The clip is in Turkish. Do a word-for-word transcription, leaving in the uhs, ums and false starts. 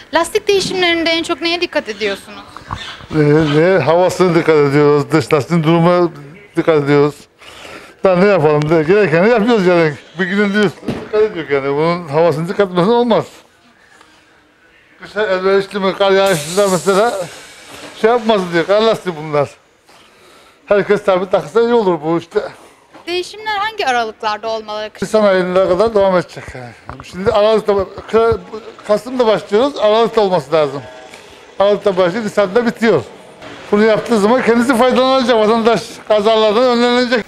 Lastik değişimlerinde en çok neye dikkat ediyorsunuz? Ee, ne, havasına dikkat ediyoruz, dış lastiğin durumuna dikkat ediyoruz. Daha ne yapalım, de, gerekeni yapıyoruz yani. Bir günün dikkat ediyoruz yani, bunun havasını dikkat etmesen olmaz. Kışa elverişli mi, kar yağışında mesela şey yapmasın diye, kar lastiği bunlar. Herkes tabi taksa iyi olur bu işte. Değişimler hangi aralıklarda olmalı? Nisan ayına kadar devam edecek yani. Şimdi Aralık'ta, Kasım'da başlıyoruz, Aralık'ta olması lazım. Aralık'ta başlıyor, Nisan'da bitiyor. Bunu yaptığı zaman kendisi faydalanacak, vatandaş kazalardan önlenecek.